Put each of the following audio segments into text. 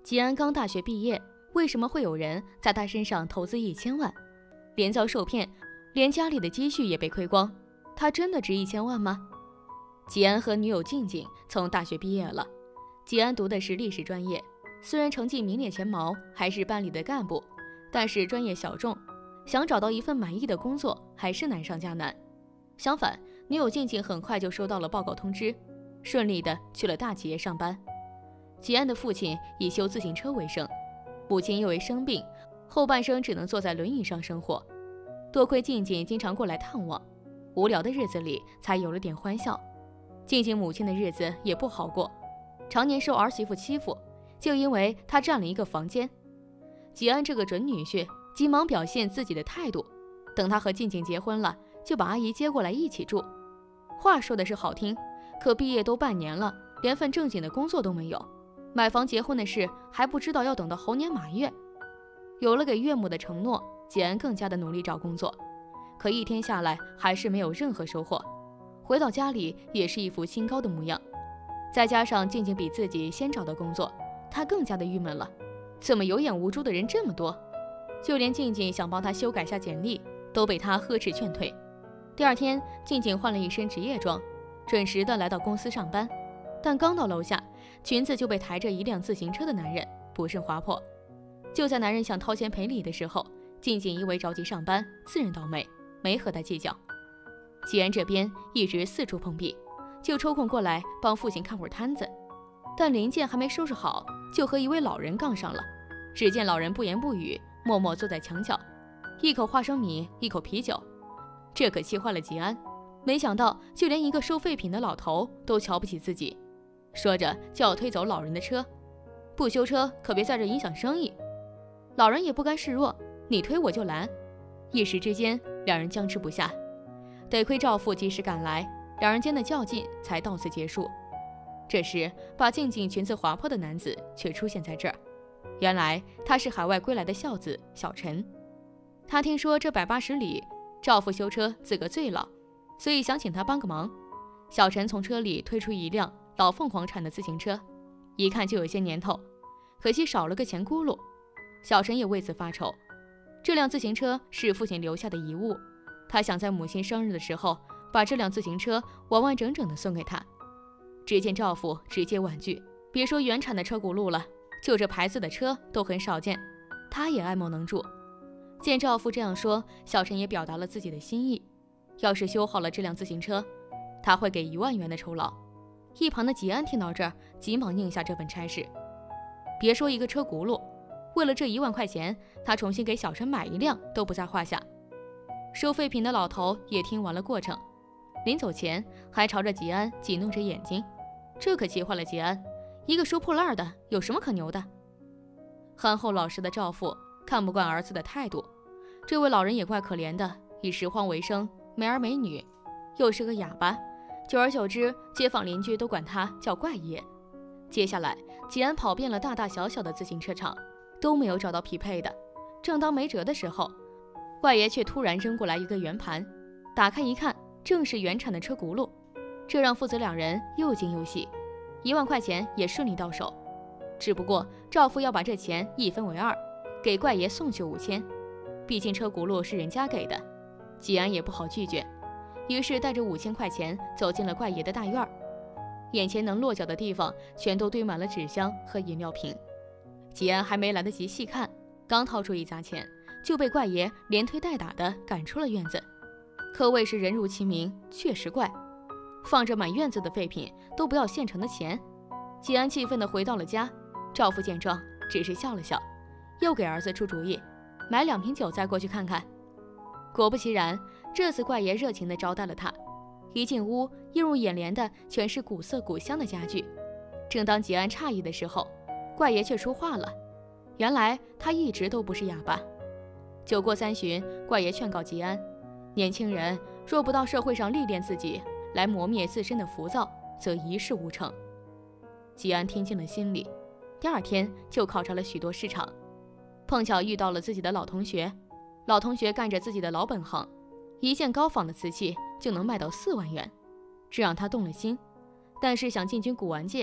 吉安刚大学毕业，为什么会有人在他身上投资1000万？连遭受骗，连家里的积蓄也被亏光，他真的值1000万吗？吉安和女友静静从大学毕业了，吉安读的是历史专业，虽然成绩名列前茅，还是班里的干部，但是专业小众，想找到一份满意的工作还是难上加难。相反，女友静静很快就收到了报告通知，顺利的去了大企业上班。吉安的父亲以修自行车为生，母亲因为生病，后半生只能坐在轮椅上生活。多亏静静经常过来探望，无聊的日子里才有了点欢笑。静静母亲的日子也不好过，常年受儿媳妇欺负，就因为她占了一个房间。吉安这个准女婿急忙表现自己的态度，等他和静静结婚了，就把阿姨接过来一起住。话说的是好听，可毕业都半年了，连份正经的工作都没有，买房结婚的事还不知道要等到猴年马月。有了给岳母的承诺，吉安更加的努力找工作，可一天下来还是没有任何收获。回到家里也是一副清高的模样，再加上静静比自己先找到工作，他更加的郁闷了。怎么有眼无珠的人这么多？就连静静想帮他修改下简历，都被他呵斥劝退。第二天，静静换了一身职业装，准时的来到公司上班。但刚到楼下，裙子就被抬着一辆自行车的男人不慎划破。就在男人想掏钱赔礼的时候，静静因为着急上班，自认倒霉，没和他计较。吉安这边一直四处碰壁，就抽空过来帮父亲看会儿摊子。但零件还没收拾好，就和一位老人杠上了。只见老人不言不语，默默坐在墙角，一口花生米，一口啤酒。这可气坏了吉安，没想到就连一个收废品的老头都瞧不起自己，说着就要推走老人的车，不修车可别在这影响生意。老人也不甘示弱，你推我就拦。一时之间，两人僵持不下。得亏赵父及时赶来，两人间的较劲才到此结束。这时，把静静裙子划破的男子却出现在这儿。原来他是海外归来的孝子小陈。他听说这180里赵父修车自个最老，所以想请他帮个忙。小陈从车里推出一辆老凤凰产的自行车，一看就有些年头，可惜少了个前轱辘。小陈也为此发愁，这辆自行车是父亲留下的遗物，他想在母亲生日的时候把这辆自行车完完整整的送给她。只见赵父直接婉拒，别说原产的车轱辘了，就这牌子的车都很少见，他也爱莫能助。见赵父这样说，小陈也表达了自己的心意，要是修好了这辆自行车，他会给1万元的酬劳。一旁的吉安听到这儿，急忙应下这份差事。别说一个车轱辘，为了这1万块钱，他重新给小陈买一辆都不在话下。收废品的老头也听完了过程，临走前还朝着吉安挤弄着眼睛，这可气坏了吉安，一个收破烂的有什么可牛的？憨厚老实的赵父看不惯儿子的态度，这位老人也怪可怜的，以拾荒为生，没儿没女，又是个哑巴，久而久之，街坊邻居都管他叫怪爷。接下来，吉安跑遍了大大小小的自行车厂，都没有找到匹配的。正当没辙的时候，怪爷却突然扔过来一个圆盘，打开一看，正是原产的车轱辘，这让父子两人又惊又喜，1万块钱也顺利到手。只不过赵父要把这钱一分为2，给怪爷送去5000，毕竟车轱辘是人家给的，吉安也不好拒绝，于是带着5000块钱走进了怪爷的大院。眼前能落脚的地方全都堆满了纸箱和饮料瓶，吉安还没来得及细看，刚掏出一沓钱，就被怪爷连推带打的赶出了院子。可谓是人如其名，确实怪，放着满院子的废品都不要现成的钱。吉安气愤地回到了家，赵父见状只是笑了笑，又给儿子出主意，买2瓶酒再过去看看。果不其然，这次怪爷热情地招待了他。一进屋，映入眼帘的全是古色古香的家具。正当吉安诧异的时候，怪爷却说话了。原来他一直都不是哑巴。酒过3巡，怪爷劝告吉安，年轻人若不到社会上历练自己，来磨灭自身的浮躁，则一事无成。吉安听进了心里，第2天就考察了许多市场，碰巧遇到了自己的老同学。老同学干着自己的老本行，一件高仿的瓷器就能卖到4万元，这让他动了心。但是想进军古玩界，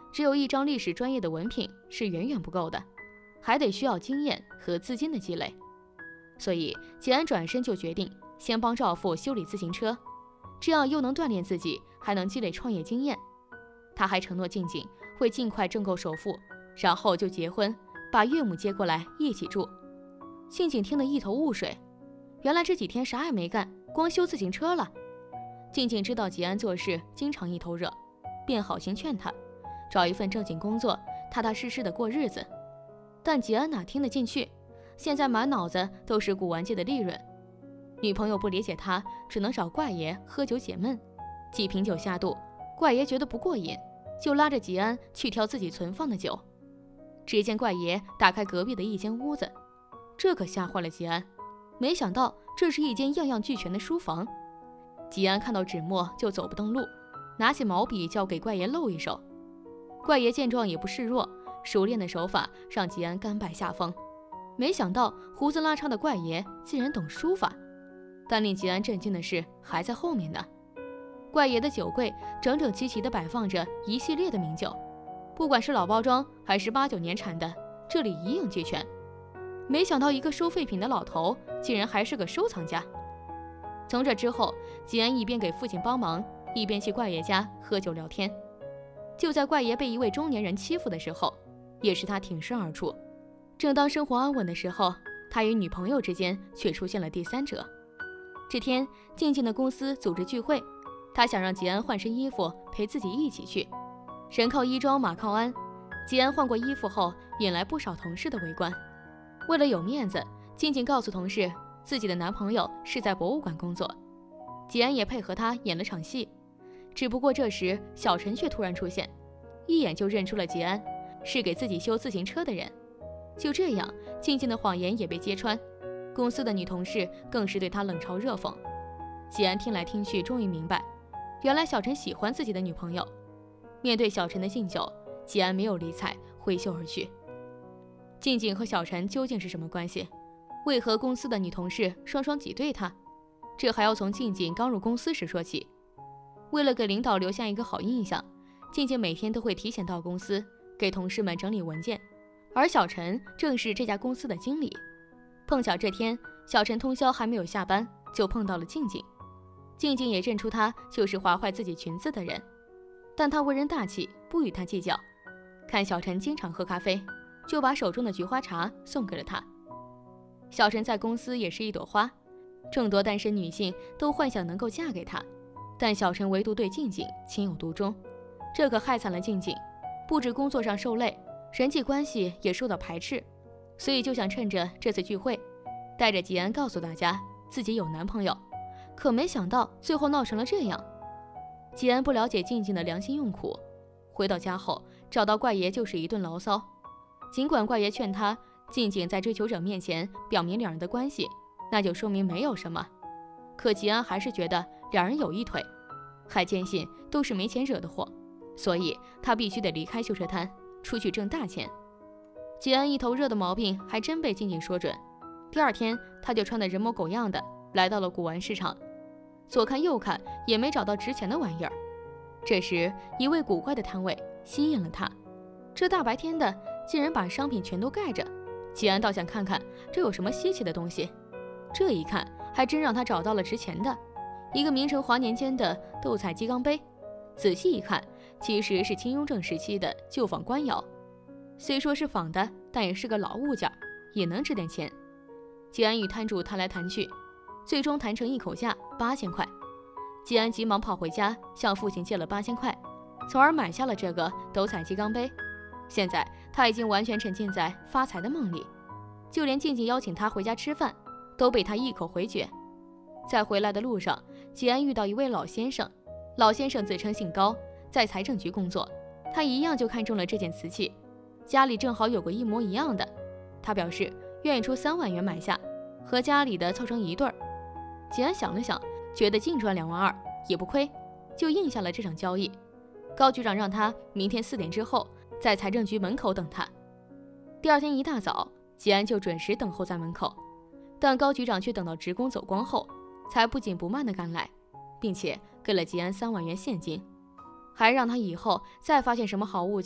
只有一张历史专业的文凭是远远不够的，还得需要经验和资金的积累。所以吉安转身就决定先帮丈夫修理自行车，这样又能锻炼自己，还能积累创业经验。他还承诺静静会尽快挣够首付，然后就结婚，把岳母接过来一起住。静静听得一头雾水，原来这几天啥也没干，光修自行车了。静静知道吉安做事经常一头热，便好心劝他找一份正经工作，踏踏实实的过日子。但吉安哪听得进去，现在满脑子都是古玩界的利润。女朋友不理解他，只能找怪爷喝酒解闷。几瓶酒下肚，怪爷觉得不过瘾，就拉着吉安去挑自己存放的酒。只见怪爷打开隔壁的一间屋子，这可吓坏了吉安，没想到这是一间样样俱全的书房。吉安看到纸墨就走不动路，拿起毛笔就要给怪爷露一手。怪爷见状也不示弱，熟练的手法让吉安甘拜下风。没想到胡子拉碴的怪爷竟然懂书法，但令吉安震惊的是还在后面呢。怪爷的酒柜整整齐齐地摆放着一系列的名酒，不管是老包装还是8、9年产的，这里一应俱全。没想到一个收废品的老头竟然还是个收藏家。从这之后，吉安一边给父亲帮忙，一边去怪爷家喝酒聊天。就在怪爷被一位中年人欺负的时候，也是他挺身而出。正当生活安稳的时候，他与女朋友之间却出现了第三者。这天，静静的公司组织聚会，他想让吉安换身衣服陪自己一起去。人靠衣装，马靠鞍，吉安换过衣服后，引来不少同事的围观。为了有面子，静静告诉同事自己的男朋友是在博物馆工作。吉安也配合他演了场戏。只不过这时小陈却突然出现，一眼就认出了吉安是给自己修自行车的人。就这样，静静的谎言也被揭穿，公司的女同事更是对他冷嘲热讽。吉安听来听去，终于明白，原来小陈喜欢自己的女朋友。面对小陈的敬酒，吉安没有理睬，挥袖而去。静静和小陈究竟是什么关系？为何公司的女同事双双挤兑他？这还要从静静刚入公司时说起。为了给领导留下一个好印象，静静每天都会提前到公司，给同事们整理文件。而小陈正是这家公司的经理。碰巧这天，小陈通宵还没有下班，就碰到了静静。静静也认出他就是划坏自己裙子的人，但他为人大气，不与他计较。看小陈经常喝咖啡，就把手中的菊花茶送给了他。小陈在公司也是一朵花，众多单身女性都幻想能够嫁给他，但小陈唯独对静静情有独钟，这可害惨了静静，不止工作上受累，人际关系也受到排斥，所以就想趁着这次聚会，带着吉安告诉大家自己有男朋友，可没想到最后闹成了这样。吉安不了解静静的良心用苦，回到家后找到怪爷就是一顿牢骚。尽管怪爷劝他静静在追求者面前表明两人的关系，那就说明没有什么，可吉安还是觉得两人有一腿，还坚信都是没钱惹的祸，所以他必须得离开修车摊，出去挣大钱。吉安一头热的毛病还真被静静说准。第二天，他就穿得人模狗样的来到了古玩市场，左看右看也没找到值钱的玩意儿。这时，一位古怪的摊位吸引了他，这大白天的竟然把商品全都盖着。吉安倒想看看这有什么稀奇的东西，这一看还真让他找到了值钱的，一个明成华年间的斗彩鸡缸杯。仔细一看，其实是清雍正时期的旧仿官窑，虽说是仿的，但也是个老物件，也能值点钱。吉安与摊主谈来谈去，最终谈成一口价8000块。吉安急忙跑回家，向父亲借了8000块，从而买下了这个斗彩鸡缸杯。现在他已经完全沉浸在发财的梦里，就连静静邀请他回家吃饭，都被他一口回绝。在回来的路上，吉安遇到一位老先生，老先生自称姓高，在财政局工作，他一样就看中了这件瓷器，家里正好有个一模一样的，他表示愿意出3万元买下，和家里的凑成一对儿。吉安想了想，觉得净赚2万2也不亏，就应下了这场交易。高局长让他明天4点之后在财政局门口等他。第二天一大早，吉安就准时等候在门口，但高局长却等到职工走光后，才不紧不慢地赶来，并且给了吉安3万元现金，还让他以后再发现什么好物件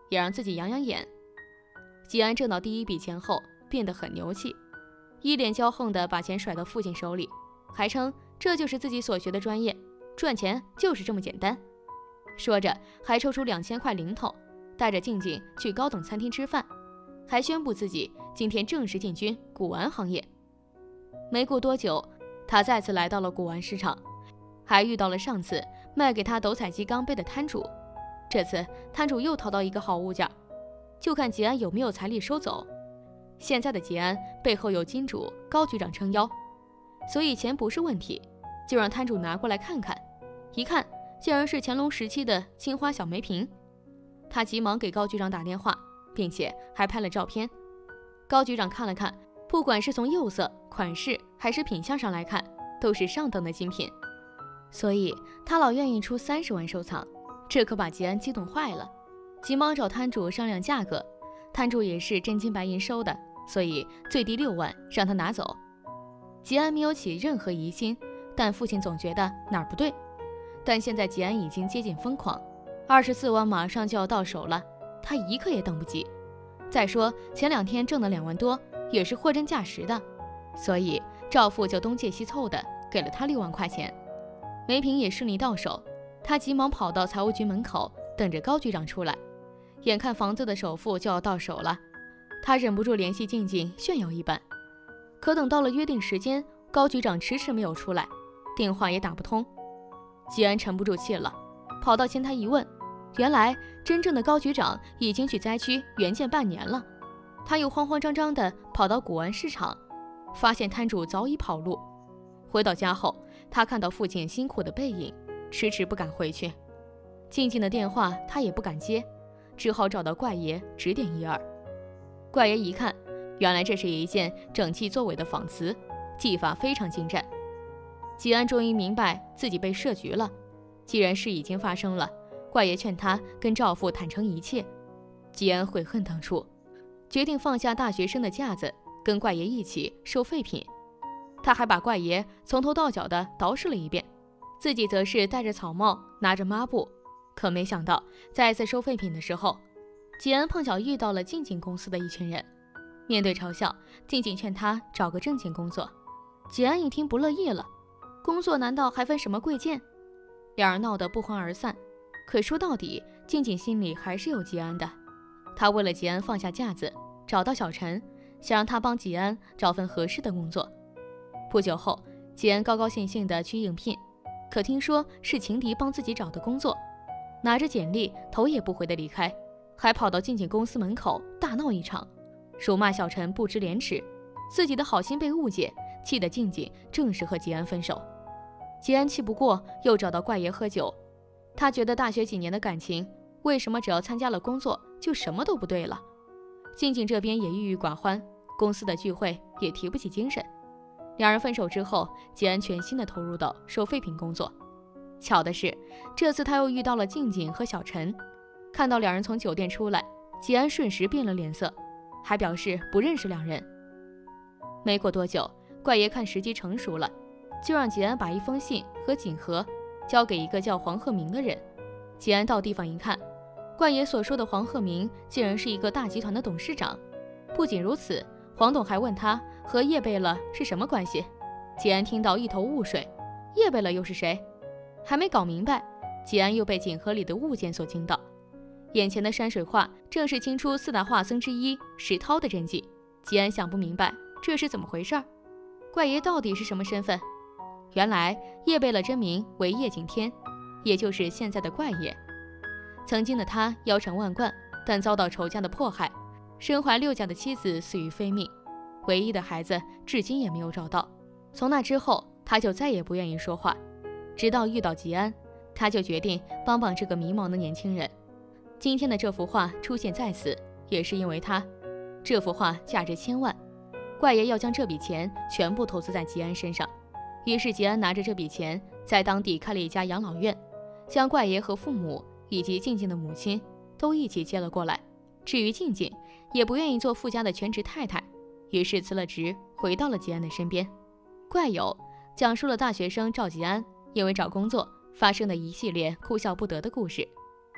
也让自己养养眼。吉安挣到第一笔钱后变得很牛气，一脸骄横地把钱甩到父亲手里，还称这就是自己所学的专业，赚钱就是这么简单。说着还抽出2000块零头，带着静静去高等餐厅吃饭，还宣布自己今天正式进军古玩行业。没过多久，他再次来到了古玩市场，还遇到了上次卖给他斗彩机钢杯的摊主。这次摊主又淘到一个好物件，就看吉安有没有财力收走。现在的吉安背后有金主高局长撑腰，所以钱不是问题，就让摊主拿过来看看。一看竟然是乾隆时期的青花小梅瓶，他急忙给高局长打电话，并且还拍了照片。高局长看了看，不管是从釉色、款式还是品相上来看，都是上等的精品，所以他老愿意出30万收藏，这可把吉安激动坏了，急忙找摊主商量价格。摊主也是真金白银收的，所以最低6万让他拿走。吉安没有起任何疑心，但父亲总觉得哪儿不对。但现在吉安已经接近疯狂，24万马上就要到手了，他一刻也等不及。再说前2天挣的2万多也是货真价实的，所以赵父就东借西凑的给了他6万块钱。梅瓶也顺利到手，他急忙跑到财务局门口等着高局长出来。眼看房子的首付就要到手了，他忍不住联系静静炫耀一番。可等到了约定时间，高局长迟迟没有出来，电话也打不通。吉安沉不住气了，跑到前台一问，原来真正的高局长已经去灾区援建半年了。他又慌慌张张地跑到古玩市场，发现摊主早已跑路。回到家后，他看到父亲辛苦的背影，迟迟不敢回去。静静的电话他也不敢接，只好找到怪爷指点一二。怪爷一看，原来这是一件整齐作伪的仿瓷，技法非常精湛。吉安终于明白自己被设局了，既然事已经发生了，怪爷劝他跟赵父坦诚一切。吉安悔恨当初，决定放下大学生的架子，跟怪爷一起收废品。他还把怪爷从头到脚的捯饬了一遍，自己则是戴着草帽，拿着抹布。可没想到再一次收废品的时候，吉安碰巧遇到了静静公司的一群人。面对嘲笑，静静劝他找个正经工作。吉安一听不乐意了，工作难道还分什么贵贱？两人闹得不欢而散。可说到底，静静心里还是有吉安的。他为了吉安放下架子，找到小陈，想让他帮吉安找份合适的工作。不久后，吉安高高兴兴地去应聘，可听说是情敌帮自己找的工作，拿着简历头也不回地离开，还跑到静静公司门口大闹一场，辱骂小陈不知廉耻，自己的好心被误解，气得静静正式和吉安分手。吉安气不过，又找到怪爷喝酒。他觉得大学几年的感情，为什么只要参加了工作就什么都不对了？静静这边也郁郁寡欢，公司的聚会也提不起精神。两人分手之后，吉安全心地投入到收废品工作。巧的是，这次他又遇到了静静和小陈。看到两人从酒店出来，吉安瞬时变了脸色，还表示不认识两人。没过多久，怪爷看时机成熟了，就让吉安把一封信和锦盒交给一个叫黄鹤鸣的人。吉安到地方一看，怪爷所说的黄鹤鸣竟然是一个大集团的董事长。不仅如此，黄董还问他和叶贝勒是什么关系。吉安听到一头雾水，叶贝勒又是谁？还没搞明白，吉安又被锦盒里的物件所惊到。眼前的山水画正是清初4大画僧之一石涛的真迹。吉安想不明白这是怎么回事，怪爷到底是什么身份？原来叶贝勒真名为叶景天，也就是现在的怪爷。曾经的他腰缠万贯，但遭到仇家的迫害，身怀6甲的妻子死于非命，唯一的孩子至今也没有找到。从那之后，他就再也不愿意说话，直到遇到吉安，他就决定帮帮这个迷茫的年轻人。今天的这幅画出现在此，也是因为他。这幅画价值1000万，怪爷要将这笔钱全部投资在吉安身上。于是吉安拿着这笔钱，在当地开了一家养老院，将怪爷和父母以及静静的母亲都一起接了过来。至于静静，也不愿意做富家的全职太太，于是辞了职，回到了吉安的身边。怪友讲述了大学生赵吉安因为找工作发生的一系列哭笑不得的故事。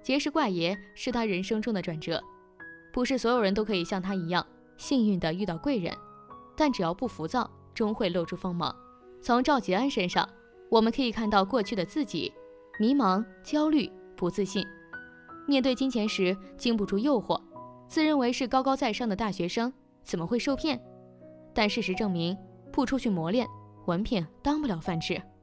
结识怪爷是他人生中的转折。不是所有人都可以像他一样幸运地遇到贵人，但只要不浮躁，终会露出锋芒。从赵吉安身上，我们可以看到过去的自己迷茫、焦虑、不自信，面对金钱时经不住诱惑，自认为是高高在上的大学生怎么会受骗？但事实证明，不出去磨练，文凭当不了饭吃。